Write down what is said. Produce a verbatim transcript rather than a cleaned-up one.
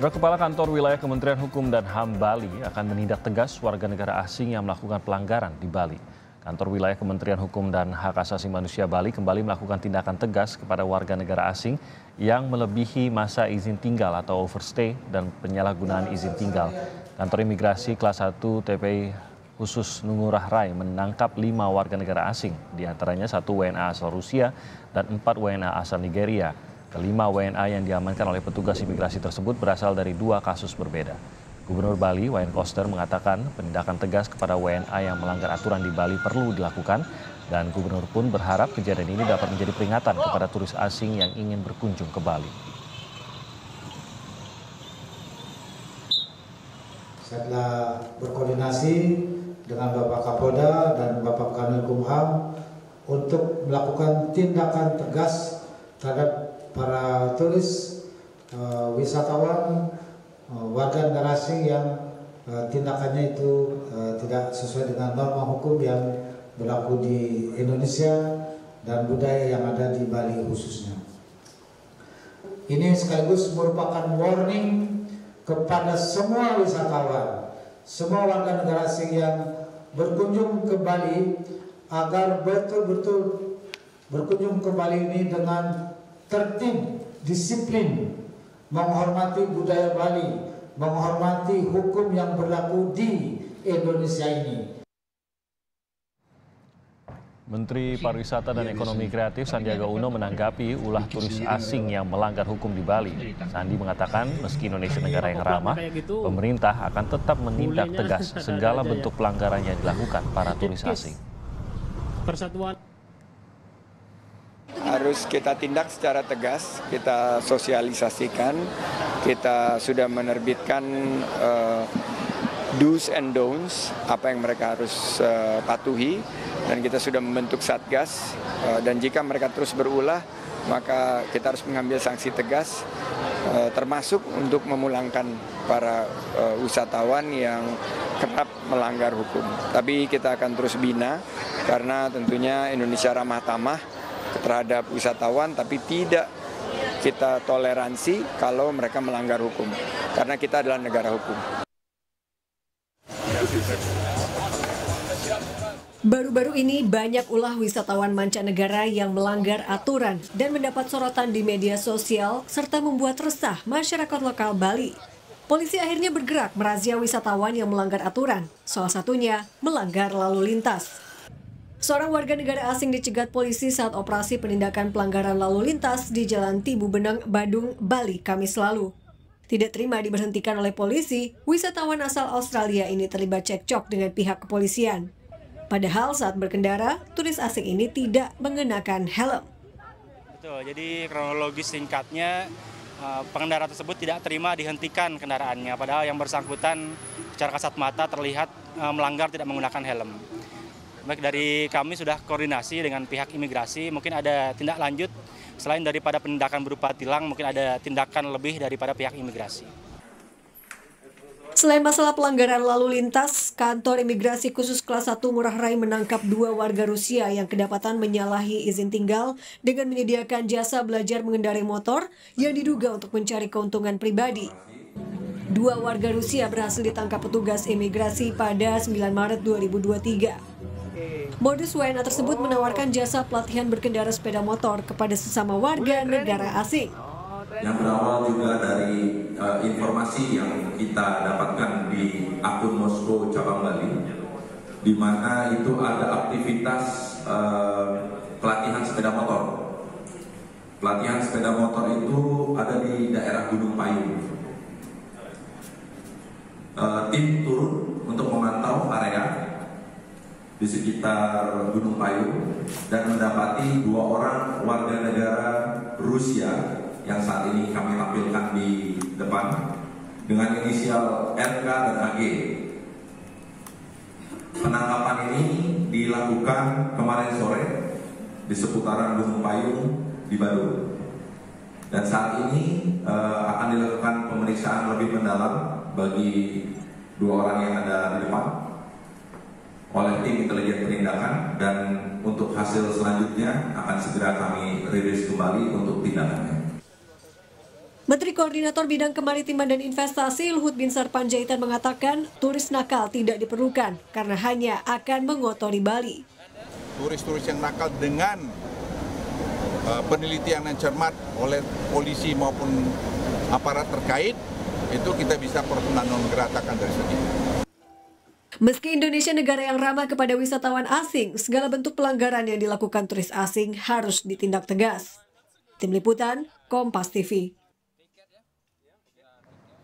Saudara Kepala Kantor Wilayah Kementerian Hukum dan H A M Bali akan menindak tegas warga negara asing yang melakukan pelanggaran di Bali. Kantor Wilayah Kementerian Hukum dan Hak Asasi Manusia Bali kembali melakukan tindakan tegas kepada warga negara asing yang melebihi masa izin tinggal atau overstay dan penyalahgunaan izin tinggal. Kantor Imigrasi Kelas satu T P I khusus Ngurah Rai menangkap lima warga negara asing, diantaranya satu W N A asal Rusia dan empat W N A asal Nigeria. Kelima W N A yang diamankan oleh petugas imigrasi tersebut berasal dari dua kasus berbeda. Gubernur Bali, Wayan Koster, mengatakan penindakan tegas kepada W N A yang melanggar aturan di Bali perlu dilakukan, dan Gubernur pun berharap kejadian ini dapat menjadi peringatan kepada turis asing yang ingin berkunjung ke Bali. Setelah berkoordinasi dengan Bapak Kapolda dan Bapak Kanwil Kumham untuk melakukan tindakan tegas terhadap para turis, uh, wisatawan, uh, warga negara asing yang uh, tindakannya itu uh, tidak sesuai dengan norma hukum yang berlaku di Indonesia dan budaya yang ada di Bali khususnya. Ini sekaligus merupakan warning kepada semua wisatawan, semua warga negara asing yang berkunjung ke Bali agar betul-betul berkunjung ke Bali ini dengan tertib, disiplin, menghormati budaya Bali, menghormati hukum yang berlaku di Indonesia ini. Menteri Pariwisata dan Ekonomi Kreatif Sandiaga Uno menanggapi ulah turis asing yang melanggar hukum di Bali. Sandi mengatakan meski Indonesia negara yang ramah, pemerintah akan tetap menindak tegas segala bentuk pelanggaran yang dilakukan para turis asing. Persatuan harus kita tindak secara tegas, kita sosialisasikan, kita sudah menerbitkan uh, do's and don'ts, apa yang mereka harus uh, patuhi, dan kita sudah membentuk satgas, uh, dan jika mereka terus berulah, maka kita harus mengambil sanksi tegas, uh, termasuk untuk memulangkan para uh, wisatawan yang kerap melanggar hukum. Tapi kita akan terus bina, karena tentunya Indonesia ramah tamah terhadap wisatawan, tapi tidak kita toleransi kalau mereka melanggar hukum, karena kita adalah negara hukum. Baru-baru ini banyak ulah wisatawan mancanegara yang melanggar aturan dan mendapat sorotan di media sosial serta membuat resah masyarakat lokal Bali. Polisi akhirnya bergerak merazia wisatawan yang melanggar aturan, salah satunya melanggar lalu lintas. Seorang warga negara asing dicegat polisi saat operasi penindakan pelanggaran lalu lintas di Jalan Tibu Beneng, Badung, Bali, Kamis lalu. Tidak terima diberhentikan oleh polisi, wisatawan asal Australia ini terlibat cekcok dengan pihak kepolisian. Padahal saat berkendara, turis asing ini tidak mengenakan helm. Betul, jadi kronologis singkatnya, pengendara tersebut tidak terima dihentikan kendaraannya, padahal yang bersangkutan secara kasat mata terlihat melanggar tidak menggunakan helm. Baik, dari kami sudah koordinasi dengan pihak imigrasi, mungkin ada tindak lanjut selain daripada penindakan berupa tilang, mungkin ada tindakan lebih daripada pihak imigrasi. Selain masalah pelanggaran lalu lintas, kantor imigrasi khusus kelas satu Ngurah Rai menangkap dua warga Rusia yang kedapatan menyalahi izin tinggal dengan menyediakan jasa belajar mengendarai motor yang diduga untuk mencari keuntungan pribadi. Dua warga Rusia berhasil ditangkap petugas imigrasi pada sembilan Maret dua ribu dua puluh tiga. Modus W N A tersebut menawarkan jasa pelatihan berkendara sepeda motor kepada sesama warga negara asing. Yang berawal juga dari uh, informasi yang kita dapatkan di akun Moskow cabang Bali, di mana itu ada aktivitas uh, pelatihan sepeda motor. Pelatihan sepeda motor itu ada di daerah Gunung Payung. Uh, tim turun untuk memantau area di sekitar Gunung Payung dan mendapati dua orang warga negara Rusia yang saat ini kami tampilkan di depan dengan inisial R K dan A G. Penangkapan ini dilakukan kemarin sore di seputaran Gunung Payung di Badung, dan saat ini uh, akan dilakukan pemeriksaan lebih mendalam bagi dua orang yang ada di depan oleh tim intelijen penindakan, dan untuk hasil selanjutnya akan segera kami rilis kembali untuk tindakannya. Menteri Koordinator Bidang Kemaritiman dan Investasi Luhut Binsar Panjaitan mengatakan turis nakal tidak diperlukan karena hanya akan mengotori Bali. Turis-turis yang nakal dengan uh, penelitian yang cermat oleh polisi maupun aparat terkait, itu kita bisa peraturan non gratakan dari sini. Meski Indonesia negara yang ramah kepada wisatawan asing, segala bentuk pelanggaran yang dilakukan turis asing harus ditindak tegas. Tim Liputan, Kompas T V.